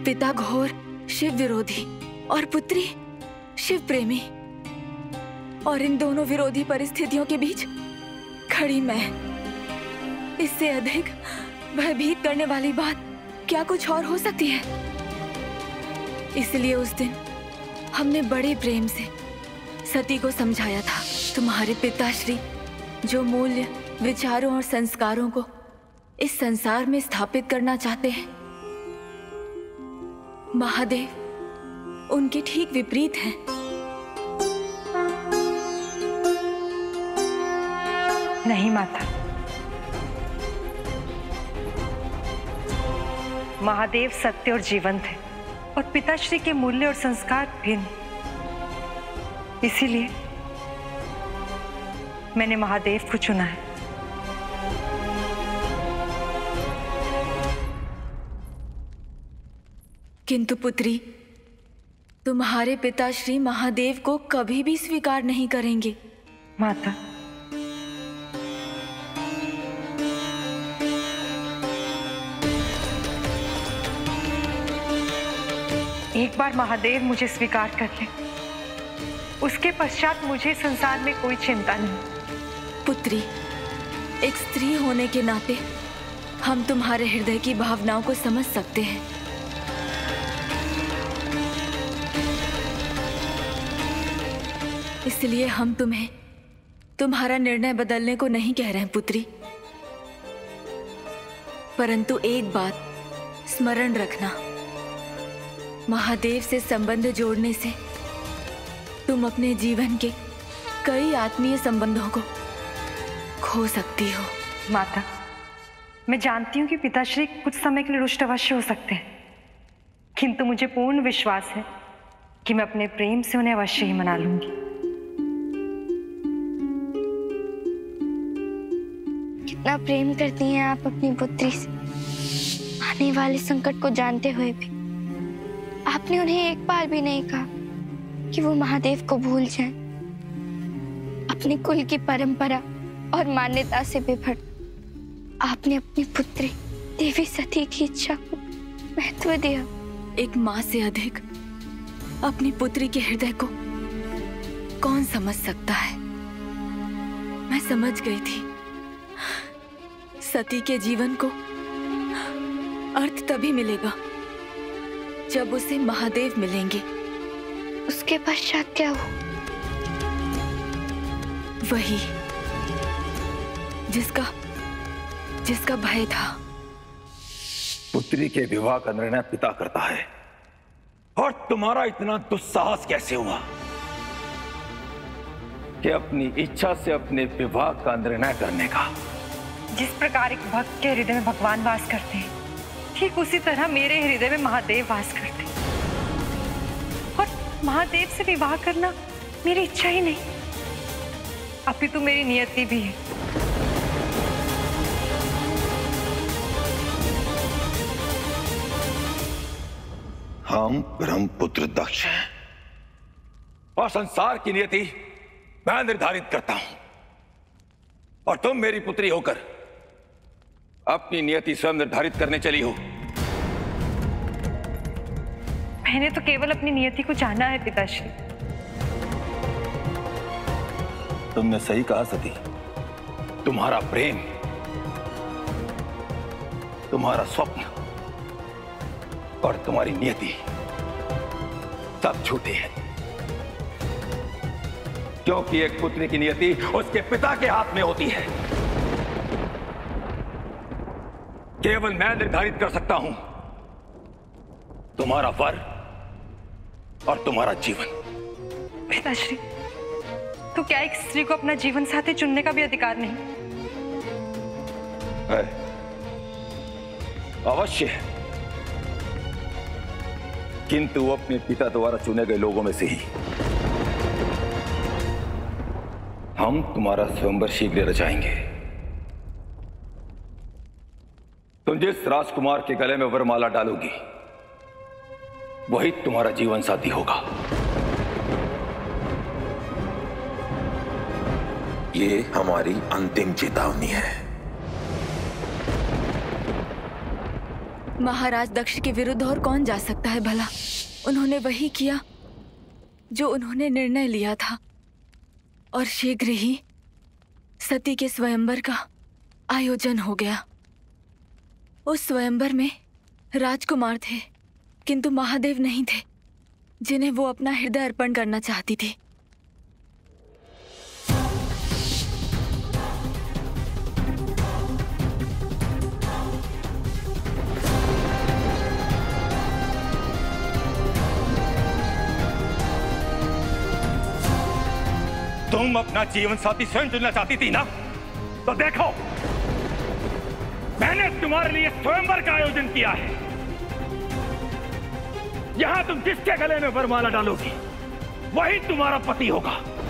पिता घोर शिव विरोधी और पुत्री शिव प्रेमी, और इन दोनों विरोधी परिस्थितियों के बीच खड़ी मैं। इससे अधिक भयभीत करने वाली बात क्या कुछ और हो सकती है? इसलिए उस दिन हमने बड़े प्रेम से सती को समझाया था, तुम्हारे पिताश्री जो मूल्य, विचारों और संस्कारों को इस संसार में स्थापित करना चाहते हैं, महादेव उनके ठीक विपरीत हैं। नहीं माता, महादेव सत्य और जीवंत है और पिताश्री के मूल्य और संस्कार भिन्न। इसीलिए मैंने महादेव को चुना है। किंतु पुत्री, तुम्हारे पिताश्री महादेव को कभी भी स्वीकार नहीं करेंगे। माता, एक बार महादेव मुझे स्वीकार कर ले, उसके पश्चात मुझे संसार में कोई चिंता नहीं। पुत्री, एक स्त्री होने के नाते हम तुम्हारे हृदय की भावनाओं को समझ सकते हैं। इसलिए हम तुम्हें तुम्हारा निर्णय बदलने को नहीं कह रहे हैं पुत्री, परंतु एक बात स्मरण रखना, महादेव से संबंध जोड़ने से तुम अपने जीवन के कई आत्मीय संबंधों को खो सकती हो। माता, मैं जानती हूँ कि पिताश्री कुछ समय के लिए रुष्ट अवश्य हो सकते हैं, किंतु मुझे पूर्ण विश्वास है कि मैं अपने प्रेम से उन्हें अवश्य ही मना लूंगी। कितना प्रेम करती हैं आप अपनी पुत्री से। आने वाले संकट को जानते हुए भी आपने उन्हें एक बार भी नहीं कहा कि वो महादेव को भूल जाएं। अपने कुल की परंपरा और मान्यता से विभट आपने अपनी पुत्री देवी सती की इच्छा को महत्व दिया। एक माँ से अधिक अपनी पुत्री के हृदय को कौन समझ सकता है? मैं समझ गई थी, सती के जीवन को अर्थ तभी मिलेगा जब उसे महादेव मिलेंगे। उसके पश्चात क्या हो? वही जिसका भय था। पुत्री के विवाह का निर्णय पिता करता है, और तुम्हारा इतना दुस्साहस कैसे हुआ कि अपनी इच्छा से अपने विवाह का निर्णय करने का? जिस प्रकार एक भक्त के हृदय में भगवान वास करते हैं, ठीक उसी तरह मेरे हृदय में महादेव वास करते हैं। और महादेव से विवाह करना मेरी इच्छा ही नहीं, अपितु मेरी नियति भी है। हम ब्रह्मपुत्र दक्ष हैं और संसार की नियति मैं निर्धारित करता हूं, और तुम मेरी पुत्री होकर अपनी नियति स्वयं निर्धारित करने चली हो। मैंने तो केवल अपनी नियति को जाना है पिताश्री। तुमने सही कहा सती, तुम्हारा प्रेम, तुम्हारा स्वप्न और तुम्हारी नियति सब झूठे हैं, क्योंकि एक पुत्री की नियति उसके पिता के हाथ में होती है। केवल मैं निर्धारित कर सकता हूं तुम्हारा वर और तुम्हारा जीवन। पिताश्री, तो क्या एक स्त्री को अपना जीवन साथी चुनने का भी अधिकार नहीं? है, अवश्य है, किंतु वो अपने पिता द्वारा चुने गए लोगों में से ही। हम तुम्हारा स्वयंवर शीघ्र रचाएंगे। तुम जिस राजकुमार के गले में वरमाला डालोगी वही तुम्हारा जीवन साथी होगा। ये हमारी अंतिम चेतावनी है। महाराज दक्ष के विरुद्ध और कौन जा सकता है भला। उन्होंने वही किया जो उन्होंने निर्णय लिया था, और शीघ्र ही सती के स्वयंवर का आयोजन हो गया। उस स्वयंवर में राजकुमार थे, किंतु महादेव नहीं थे, जिन्हें वो अपना हृदय अर्पण करना चाहती थी। तुम अपना जीवन साथी स्वयं चुनना चाहती थी ना, तो देखो मैंने तुम्हारे लिए स्वयंवर का आयोजन किया है। यहां तुम जिसके गले में वरमाला डालोगी वही तुम्हारा पति होगा।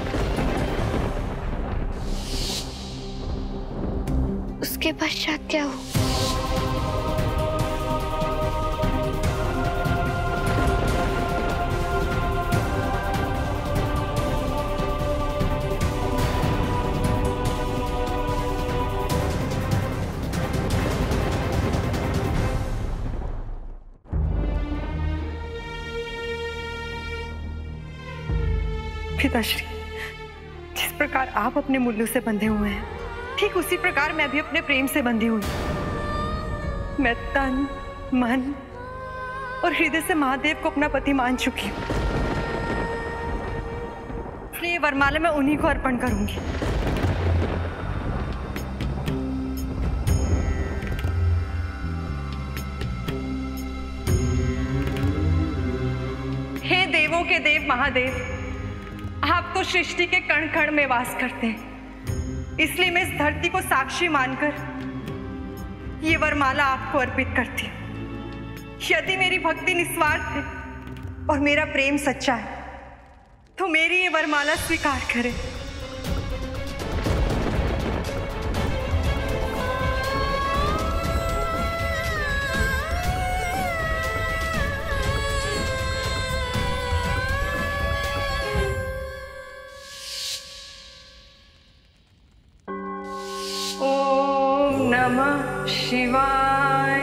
उसके पश्चात क्या हो? पिताश्री, जिस प्रकार आप अपने मूल्यों से बंधे हुए हैं, ठीक उसी प्रकार मैं भी अपने प्रेम से बंधी हुई। मैं तन, मन और हृदय से महादेव को अपना पति मान चुकी हूँ। इसलिए ये वरमाला मैं उन्हीं को अर्पण करूंगी। हे देवों के देव महादेव, आप तो सृष्टि के कण कण में वास करते हैं, इसलिए मैं इस धरती को साक्षी मानकर ये वरमाला आपको अर्पित करती हूँ। यदि मेरी भक्ति निस्वार्थ है और मेरा प्रेम सच्चा है, तो मेरी ये वरमाला स्वीकार करें। नमः शिवाय,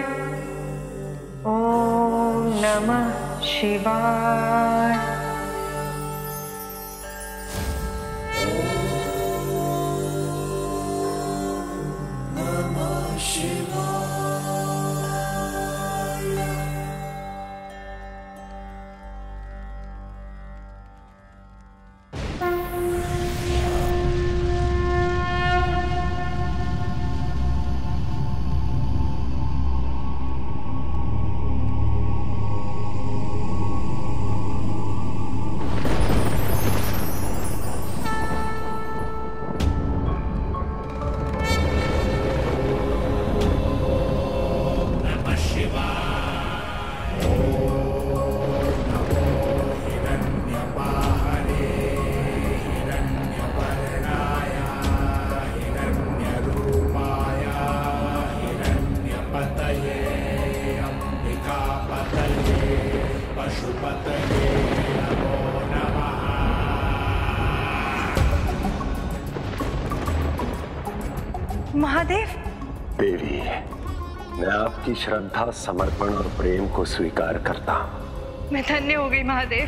ओम नमः शिवाय। नमः शिवाय। महादेव। देवी, मैं आपकी श्रद्धा, समर्पण और प्रेम को स्वीकार करता हूँ। मैं धन्य हो गई महादेव।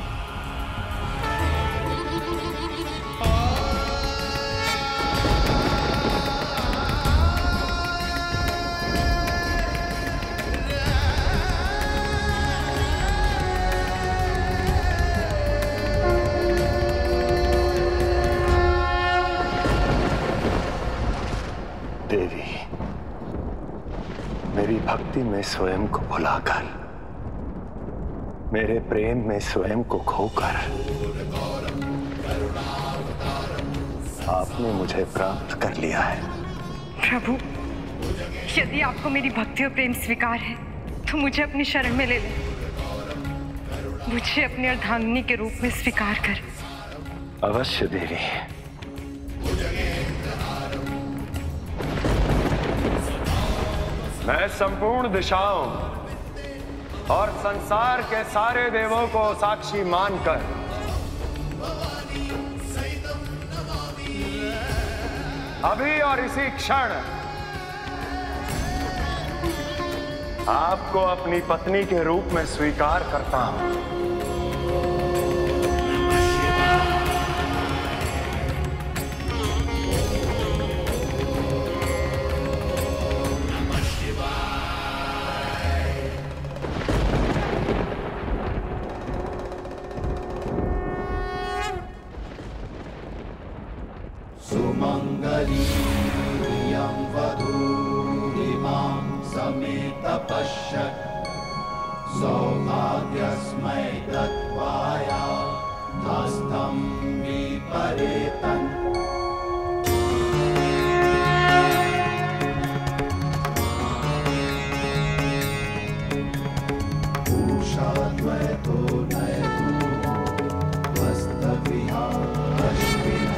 देवी, मेरी भक्ति में स्वयं को भुलाकर, मेरे प्रेम में स्वयं को खोकर आपने मुझे प्राप्त कर लिया है। प्रभु, यदि आपको मेरी भक्ति और प्रेम स्वीकार है तो मुझे अपनी शरण में ले लें। मुझे अपनी अर्धांगिनी के रूप में स्वीकार कर। अवश्य देवी। मैं संपूर्ण दिशाओं और संसार के सारे देवों को साक्षी मानकर अभी और इसी क्षण आपको अपनी पत्नी के रूप में स्वीकार करता हूं। सौभाग्यस्मै दत्वाया हस्तं विपरेतन् उषाद्वैतो नयतु वस्तविहा अश्विना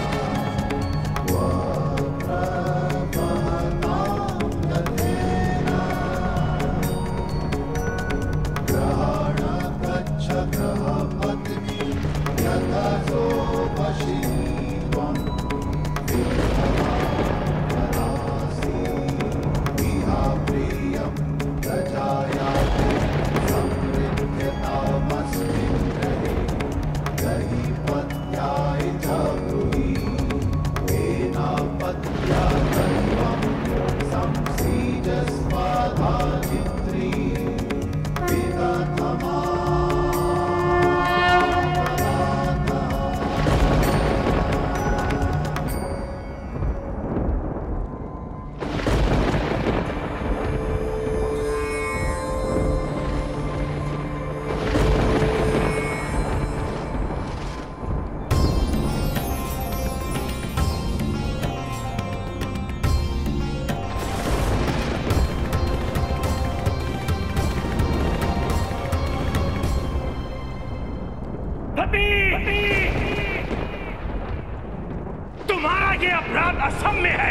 तुम्हारा ये अपराध असम्य है।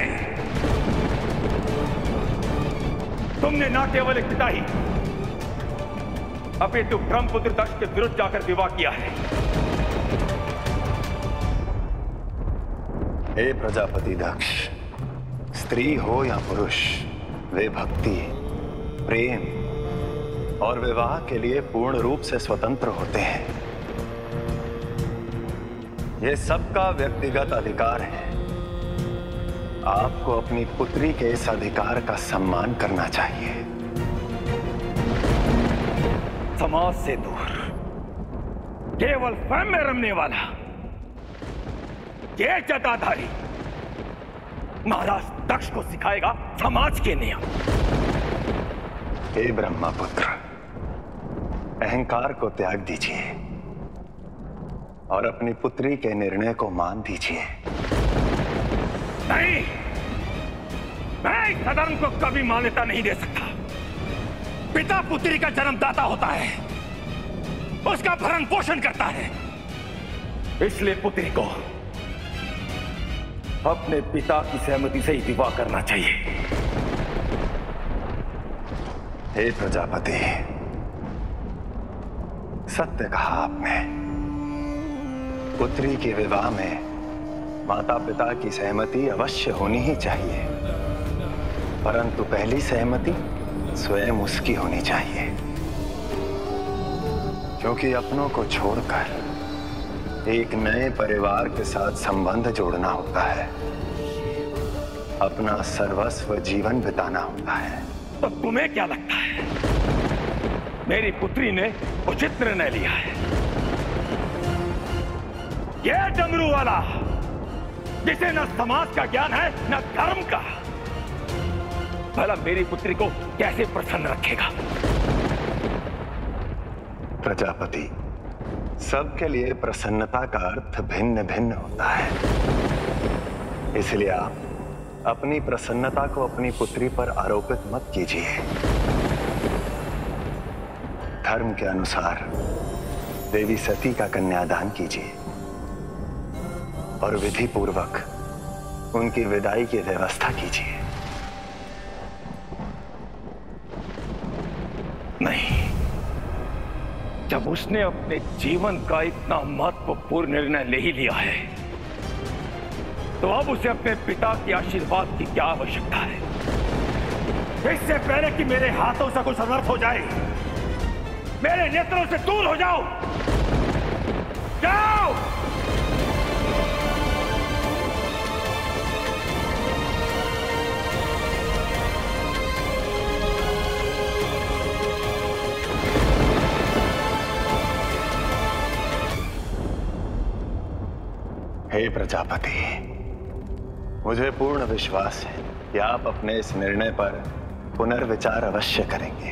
तुमने न केवल एक पिता ही अपितु ब्रह्मपुत्र दक्ष के विरुद्ध जाकर विवाह किया है। हे प्रजापति दक्ष, स्त्री हो या पुरुष, वे भक्ति, प्रेम और विवाह के लिए पूर्ण रूप से स्वतंत्र होते हैं। ये सबका व्यक्तिगत अधिकार है। आपको अपनी पुत्री के इस अधिकार का सम्मान करना चाहिए। समाज से दूर, केवल स्वयं में रमने वाला ये जटाधारी महाराज दक्ष को सिखाएगा समाज के नियम। हे ब्रह्मपुत्र, अहंकार को त्याग दीजिए और अपनी पुत्री के निर्णय को मान दीजिए। नहीं, मैं इस अधर्म को कभी मान्यता नहीं दे सकता। पिता पुत्री का जन्मदाता होता है, उसका भरण पोषण करता है। इसलिए पुत्री को अपने पिता की सहमति से ही विवाह करना चाहिए। हे प्रजापति, सत्य कहा आपने। पुत्री के विवाह में माता पिता की सहमति अवश्य होनी ही चाहिए, परंतु पहली सहमति स्वयं उसकी होनी चाहिए, क्योंकि अपनों को छोड़कर एक नए परिवार के साथ संबंध जोड़ना होता है, अपना सर्वस्व जीवन बिताना होता है। तो तुम्हें क्या लगता है मेरी पुत्री ने उचित निर्णय लिया है? ये डमरू वाला जिसे न समाज का ज्ञान है न धर्म का, भला मेरी पुत्री को कैसे प्रसन्न रखेगा? प्रजापति, सबके लिए प्रसन्नता का अर्थ भिन्न भिन्न होता है, इसलिए आप अपनी प्रसन्नता को अपनी पुत्री पर आरोपित मत कीजिए। धर्म के अनुसार देवी सती का कन्यादान कीजिए और विधि पूर्वक उनकी विदाई की व्यवस्था कीजिए। नहीं, जब उसने अपने जीवन का इतना महत्वपूर्ण निर्णय ले ही लिया है, तो अब उसे अपने पिता के आशीर्वाद की क्या आवश्यकता है? इससे पहले कि मेरे हाथों से कुछ अनर्थ हो जाए, मेरे नेत्रों से दूर हो जाओ। जाओ। हे प्रजापति, मुझे पूर्ण विश्वास है कि आप अपने इस निर्णय पर पुनर्विचार अवश्य करेंगे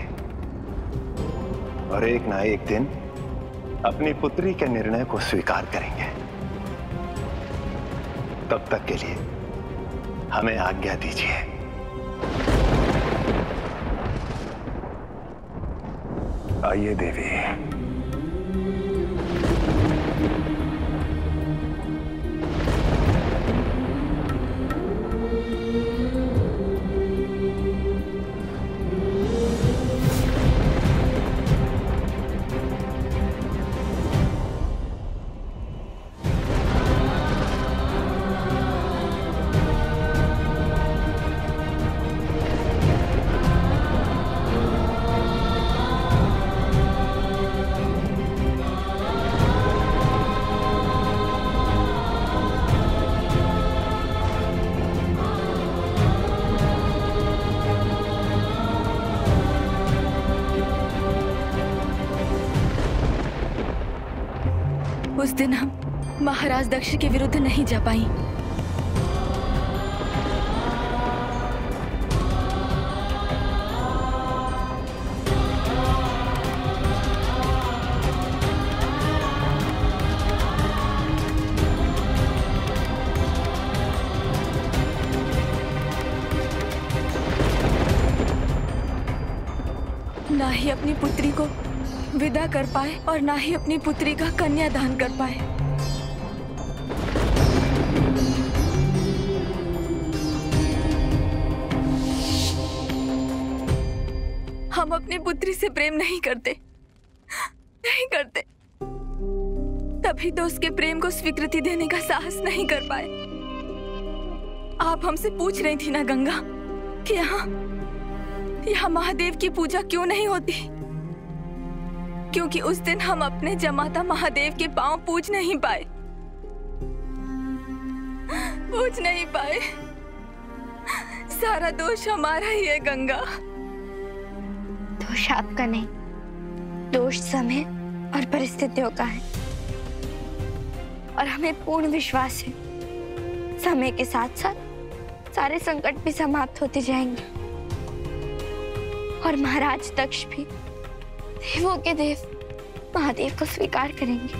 और एक ना एक दिन अपनी पुत्री के निर्णय को स्वीकार करेंगे। तब तक के लिए हमें आज्ञा दीजिए। आइए देवी। उस दिन हम महाराज दक्ष के विरुद्ध नहीं जा पाई। ना ही अपनी पुत्री को विदा कर पाए और ना ही अपनी पुत्री का कन्यादान कर पाए। हम अपनी पुत्री से प्रेम नहीं करते, नहीं करते। तभी तो उसके प्रेम को स्वीकृति देने का साहस नहीं कर पाए। आप हमसे पूछ रही थी ना गंगा कि यहाँ महादेव की पूजा क्यों नहीं होती? क्योंकि उस दिन हम अपने जमाता महादेव के पांव पूज नहीं पाए, पूज नहीं पाए। सारा दोष हमारा ही है गंगा। दोष आपका नहीं, दोष समय और परिस्थितियों का है। और हमें पूर्ण विश्वास है समय के साथ साथ सारे संकट भी समाप्त होते जाएंगे और महाराज दक्ष भी देवों के देव महादेव को स्वीकार करेंगे।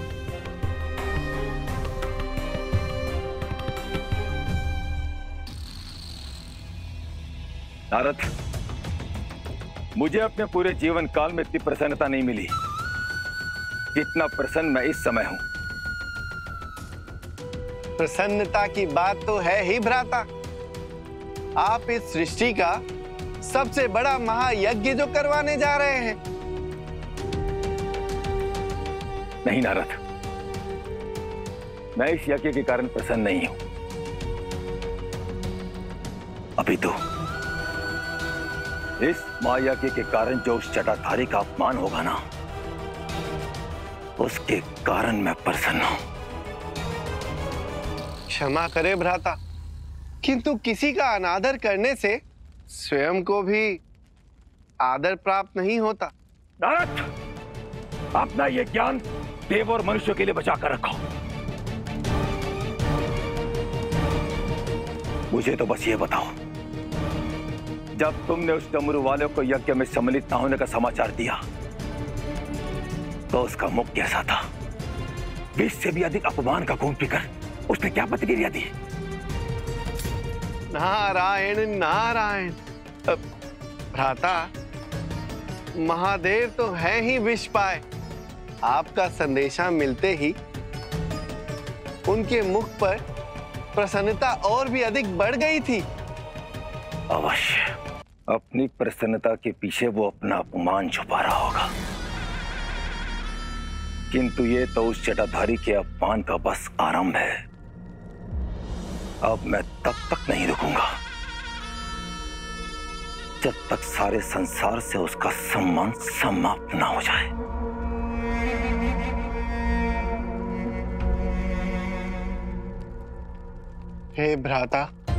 नारद, मुझे अपने पूरे जीवन काल में इतनी प्रसन्नता नहीं मिली जितना प्रसन्न मैं इस समय हूं। प्रसन्नता की बात तो है ही भ्राता। आप इस सृष्टि का सबसे बड़ा महायज्ञ जो करवाने जा रहे हैं। नहीं नारद, मैं इस यज्ञ के कारण प्रसन्न नहीं हूं। अभी तो इस महायज्ञ के कारण जो उस जटाधारी का अपमान होगा ना, उसके कारण मैं प्रसन्न हूं। क्षमा करे भ्राता, किंतु किसी का अनादर करने से स्वयं को भी आदर प्राप्त नहीं होता। नारद, अपना ये ज्ञान देव और मनुष्यों के लिए बचा कर रखो। मुझे तो बस ये बताओ, जब तुमने उस डमरू वाले को यज्ञ में सम्मिलित न होने का समाचार दिया तो उसका मुख कैसा था? विष से भी अधिक अपमान का खून पीकर उसने क्या प्रतिक्रिया दी? नारायण नारायण। भ्राता, महादेव तो है ही विष पाए। आपका संदेशा मिलते ही उनके मुख पर प्रसन्नता और भी अधिक बढ़ गई थी। अवश्य अपनी प्रसन्नता के पीछे वो अपना अपमान छुपा रहा होगा, किंतु ये तो उस जटाधारी के अपमान का बस आरंभ है। अब मैं तब तक नहीं रुकूंगा जब तक सारे संसार से उसका सम्मान समाप्त ना हो जाए। हे भ्राता,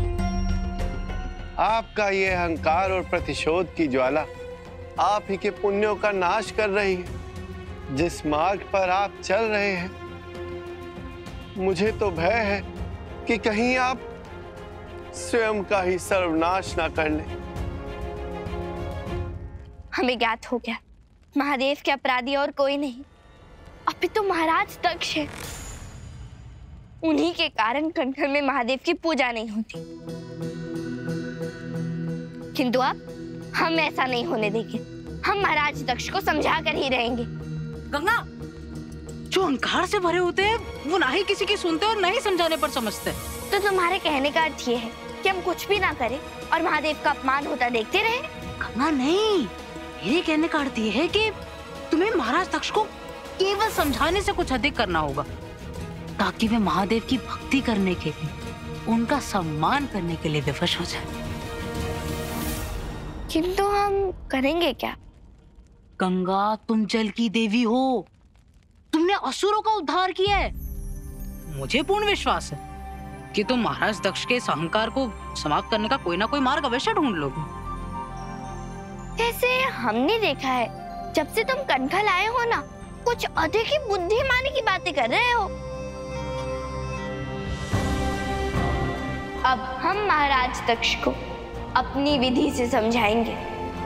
आपका ये अहंकार और प्रतिशोध की ज्वाला आप ही के पुण्यों का नाश कर रही है। जिस मार्ग पर आप चल रहे हैं, मुझे तो भय है कि कहीं आप स्वयं का ही सर्वनाश ना कर लें। हमें ज्ञात हो गया, महादेव के अपराधी और कोई नहीं, अपितु महाराज दक्ष है। उन्हीं के कारण कनखल में महादेव की पूजा नहीं होती। किंतु अब हम ऐसा नहीं होने देंगे। हम महाराज दक्ष को समझा कर ही रहेंगे। गंगा, जो अहंकार से भरे होते हैं वो ना ही किसी की सुनते और ना ही समझाने पर समझते। तो तुम्हारे कहने का अर्थ ये है कि हम कुछ भी ना करें और महादेव का अपमान होता देखते रहे? गंगा नहीं, मेरे कहने का अर्थ ये है कि तुम्हें महाराज दक्ष को केवल समझाने से कुछ अधिक करना होगा, ताकि वे महादेव की भक्ति करने के लिए, उनका सम्मान करने के लिए विवश हो जाए। किंतु हम करेंगे क्या? गंगा, तुम जल की देवी हो, तुमने असुरों का उद्धार किया है। मुझे पूर्ण विश्वास है कि तुम महाराज दक्ष के इस अहंकार को समाप्त करने का कोई ना कोई मार्ग अवश्य ढूंढ लोगे। ऐसे हमने देखा है, जब से तुम कनखल आए हो ना, कुछ अधिक ही बुद्धिमानी की बातें कर रहे हो। अब हम महाराज दक्ष को अपनी विधि से समझाएंगे।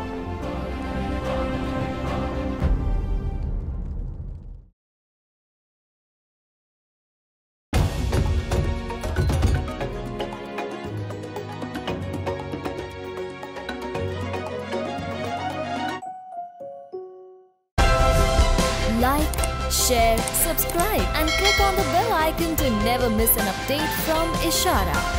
Like, share, subscribe and click on the bell icon to never miss an update from Ishara.